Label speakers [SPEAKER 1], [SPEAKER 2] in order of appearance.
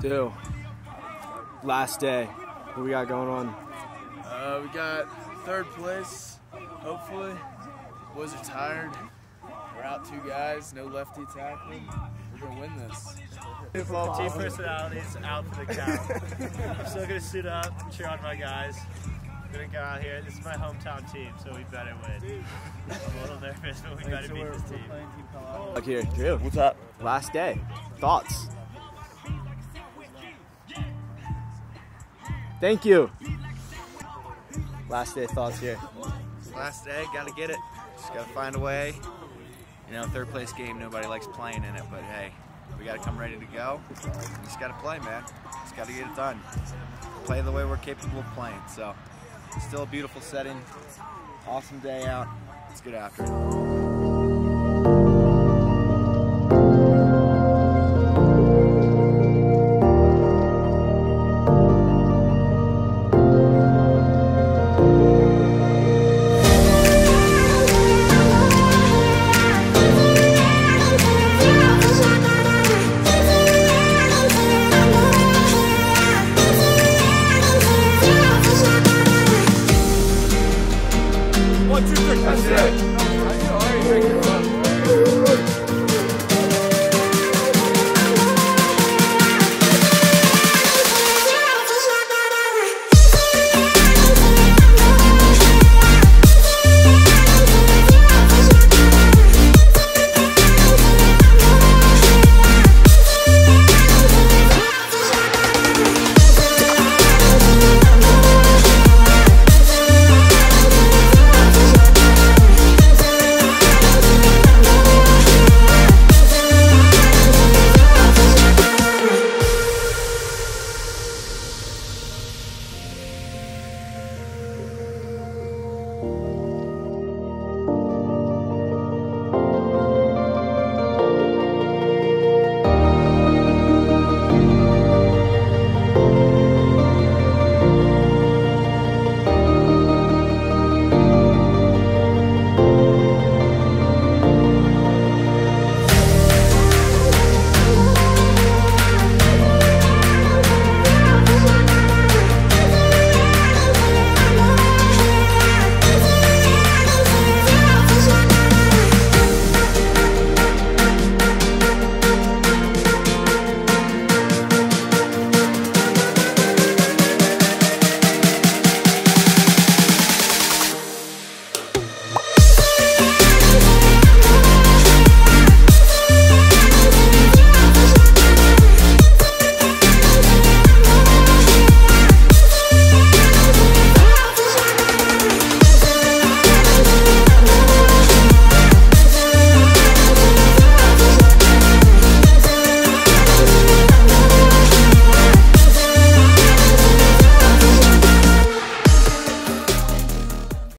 [SPEAKER 1] do. Last day. What we got going on?
[SPEAKER 2] We got third place, hopefully. Boys are tired. We're out 2 guys, no lefty tackling. We're going to win this.
[SPEAKER 3] Well, team personalities out for the count. I'm still going to suit up, cheer on my guys. I'm going to go out here. This is my hometown team, so we better win. I'm a little nervous, but we better beat this team.
[SPEAKER 1] Look here, Drew. What's up? Last day. Thoughts? Thank you. Last day thoughts here.
[SPEAKER 4] Last day, gotta get it. Just gotta find a way. You know, third place game, nobody likes playing in it, but hey, we gotta come ready to go. We just gotta play, man. Just gotta get it done. Play the way we're capable of playing. So, still a beautiful setting. Awesome day out. Let's get after it.